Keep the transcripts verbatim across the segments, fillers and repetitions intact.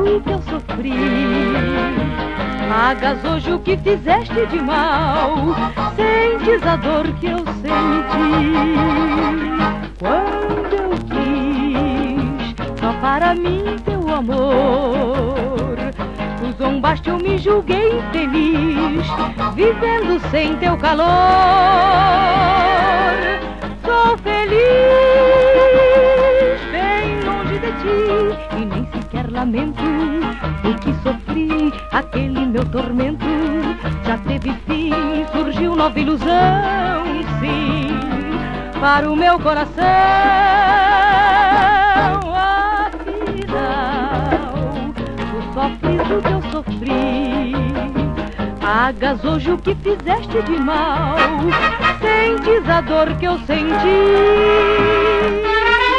o que eu sofri. Pagas hoje o que fizeste de mal, sentes a dor que eu senti. Quando eu quis só para mim teu amor, tu zombaste, eu me julguei infeliz, vivendo sem teu calor. Sou feliz, bem longe de ti, e nem sequer lamento o que sofri. Aquele meu tormento já teve fim, surgiu nova ilusão, sim, para o meu coração. Afinal, tu sofres o que eu sofri. Pagas hoje o que fizeste de mal, sentes a dor que eu senti.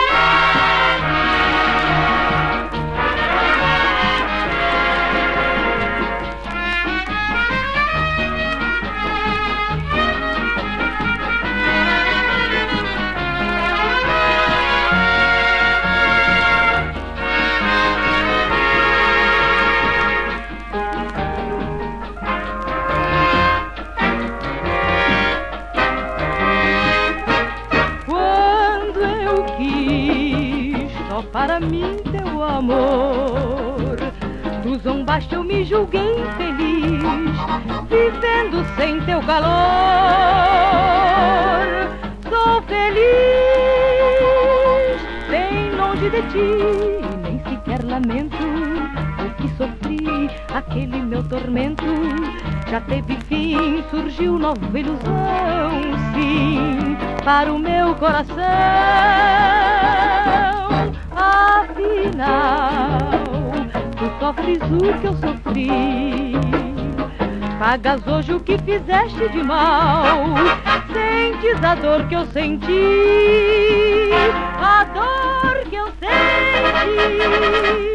Só para mim teu amor, tu zombaste, eu me julguei infeliz, vivendo sem teu calor. Sou feliz, bem longe de ti, e nem sequer lamento o que sofri. Aquele meu tormento já teve fim, surgiu nova ilusão, sim, para o meu coração. Afinal, tu sofres o que eu sofri. Pagas hoje o que fizeste de mal, sentes a dor que eu senti, a dor que eu senti.